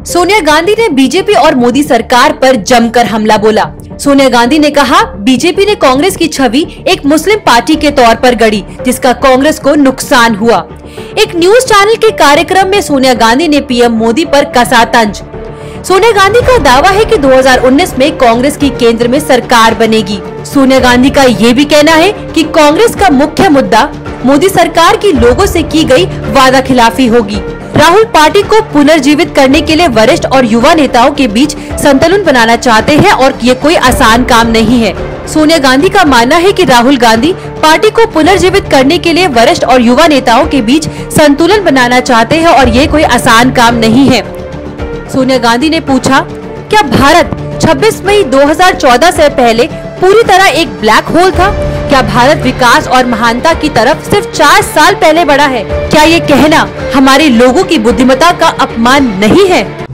सोनिया गांधी ने बीजेपी और मोदी सरकार पर जमकर हमला बोला। सोनिया गांधी ने कहा, बीजेपी ने कांग्रेस की छवि एक मुस्लिम पार्टी के तौर पर गढ़ी, जिसका कांग्रेस को नुकसान हुआ। एक न्यूज चैनल के कार्यक्रम में सोनिया गांधी ने पीएम मोदी पर कसा तंज। सोनिया गांधी का दावा है कि 2019 में कांग्रेस की केंद्र में सरकार बनेगी। सोनिया गांधी का ये भी कहना है कि कांग्रेस का मुख्य मुद्दा मोदी सरकार की लोगों से की गई वादा खिलाफी होगी। राहुल पार्टी को पुनर्जीवित करने के लिए वरिष्ठ और युवा नेताओं के बीच संतुलन बनाना चाहते हैं और ये कोई आसान काम नहीं है। सोनिया गांधी का मानना है कि राहुल गांधी पार्टी को पुनर्जीवित करने के लिए वरिष्ठ और युवा नेताओं के बीच संतुलन बनाना चाहते हैं और ये कोई आसान काम नहीं है। सोनिया गांधी ने पूछा, क्या भारत 26 मई 2014 से पहले पूरी तरह एक ब्लैक होल था? क्या भारत विकास और महानता की तरफ सिर्फ 4 साल पहले बढ़ा है? क्या ये कहना हमारे लोगों की बुद्धिमत्ता का अपमान नहीं है?